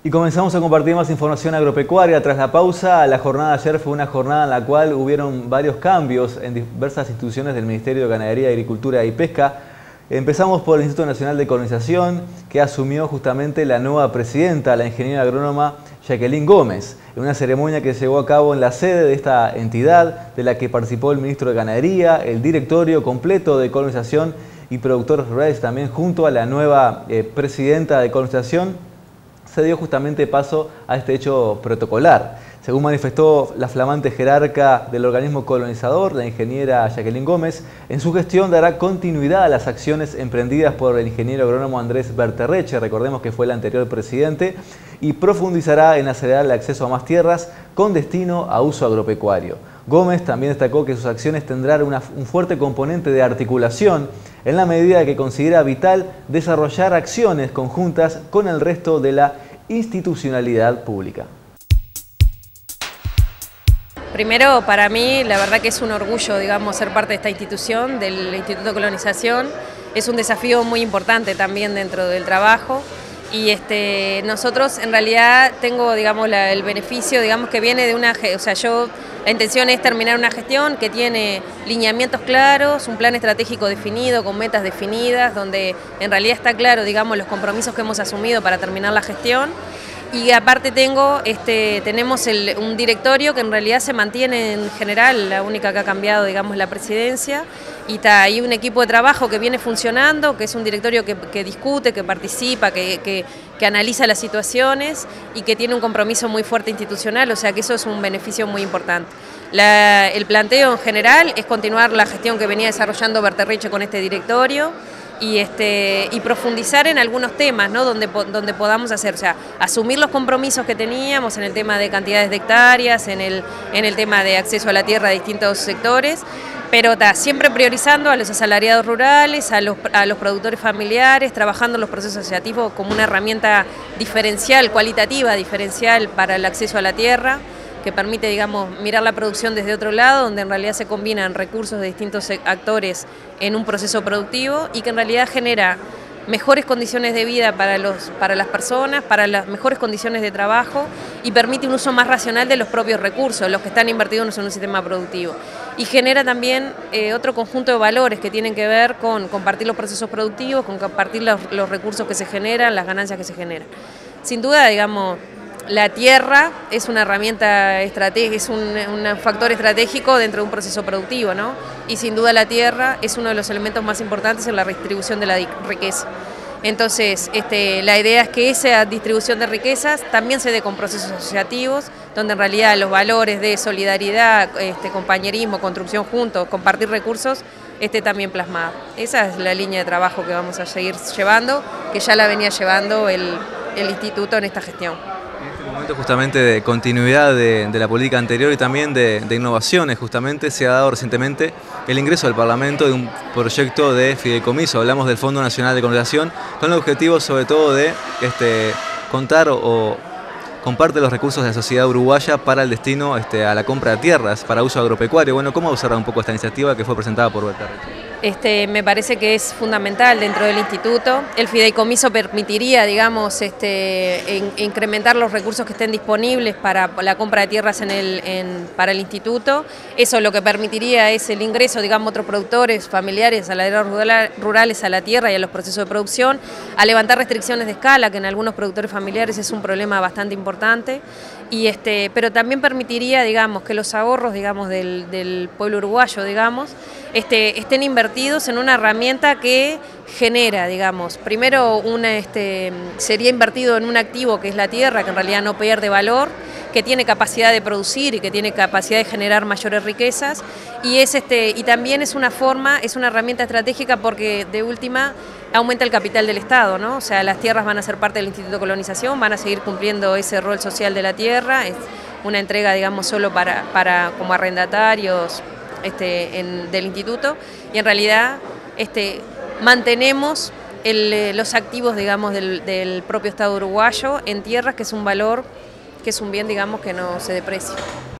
Y comenzamos a compartir más información agropecuaria. Tras la pausa, la jornada de ayer fue una jornada en la cual hubieron varios cambios en diversas instituciones del Ministerio de Ganadería, Agricultura y Pesca. Empezamos por el Instituto Nacional de Colonización, que asumió justamente la nueva presidenta, la ingeniera agrónoma Jacqueline Gómez, en una ceremonia que se llevó a cabo en la sede de esta entidad, de la que participó el ministro de Ganadería, el directorio completo de colonización y productores rurales también, junto a la nueva presidenta de colonización. Se dio justamente paso a este hecho protocolar. Según manifestó la flamante jerarca del organismo colonizador, la ingeniera Jacqueline Gómez, en su gestión dará continuidad a las acciones emprendidas por el ingeniero agrónomo Andrés Berterreche, recordemos que fue el anterior presidente, y profundizará en acelerar el acceso a más tierras con destino a uso agropecuario. Gómez también destacó que sus acciones tendrán un fuerte componente de articulación en la medida que considera vital desarrollar acciones conjuntas con el resto de la institucionalidad pública. Primero, para mí, la verdad que es un orgullo, digamos, ser parte de esta institución, del Instituto de Colonización. Es un desafío muy importante también dentro del trabajo. Y nosotros, en realidad, tengo, digamos, el beneficio, digamos, que viene de una... O sea, la intención es terminar una gestión que tiene lineamientos claros, un plan estratégico definido, con metas definidas, donde en realidad está claro, digamos, los compromisos que hemos asumido para terminar la gestión. Y aparte tenemos un directorio que en realidad se mantiene en general, la única que ha cambiado, digamos, la presidencia, y está ahí un equipo de trabajo que viene funcionando, que es un directorio que discute, que participa, que analiza las situaciones y que tiene un compromiso muy fuerte institucional, o sea que eso es un beneficio muy importante. El planteo en general es continuar la gestión que venía desarrollando Berterreche con este directorio, y profundizar en algunos temas, ¿no? donde podamos hacer, o sea, asumir los compromisos que teníamos en el tema de cantidades de hectáreas, en el tema de acceso a la tierra de distintos sectores, pero siempre priorizando a los asalariados rurales, a los productores familiares, trabajando en los procesos asociativos como una herramienta diferencial, cualitativa diferencial para el acceso a la tierra, que permite, digamos, mirar la producción desde otro lado, donde en realidad se combinan recursos de distintos actores en un proceso productivo y que en realidad genera mejores condiciones de vida para las personas, para las mejores condiciones de trabajo y permite un uso más racional de los propios recursos, los que están invertidos en un sistema productivo. Y genera también otro conjunto de valores que tienen que ver con compartir los procesos productivos, con compartir los recursos que se generan, las ganancias que se generan. Sin duda, digamos, la tierra es una herramienta estratégica, es un factor estratégico dentro de un proceso productivo, ¿no? Y sin duda la tierra es uno de los elementos más importantes en la redistribución de la riqueza. Entonces, la idea es que esa distribución de riquezas también se dé con procesos asociativos, donde en realidad los valores de solidaridad, compañerismo, construcción juntos, compartir recursos, esté también plasmado. Esa es la línea de trabajo que vamos a seguir llevando, que ya la venía llevando el Instituto en esta gestión. En este momento justamente de continuidad de la política anterior y también de innovaciones, justamente se ha dado recientemente el ingreso al Parlamento de un proyecto de fideicomiso. Hablamos del Fondo Nacional de Colonización, con el objetivo sobre todo de contar o comparte los recursos de la sociedad uruguaya para el destino a la compra de tierras para uso agropecuario. Bueno, ¿cómo observa un poco esta iniciativa que fue presentada por Berterreche? Me parece que es fundamental dentro del instituto. El fideicomiso permitiría, digamos, incrementar los recursos que estén disponibles para la compra de tierras para el instituto. Eso lo que permitiría es el ingreso, digamos, de otros productores familiares, asalariados rurales a la tierra y a los procesos de producción, a levantar restricciones de escala, que en algunos productores familiares es un problema bastante importante. Pero también permitiría, digamos, que los ahorros, digamos, del pueblo uruguayo, digamos, estén invertidos en una herramienta que genera, digamos, primero sería invertido en un activo que es la tierra, que en realidad no pierde valor, que tiene capacidad de producir y que tiene capacidad de generar mayores riquezas, y también es una herramienta estratégica porque de última aumenta el capital del Estado, ¿no? O sea, las tierras van a ser parte del Instituto de Colonización, van a seguir cumpliendo ese rol social de la tierra, es una entrega, digamos, solo como arrendatarios del instituto, y en realidad mantenemos los activos, digamos, del propio Estado uruguayo en tierras, que es un valor, que es un bien, digamos, que no se deprecia.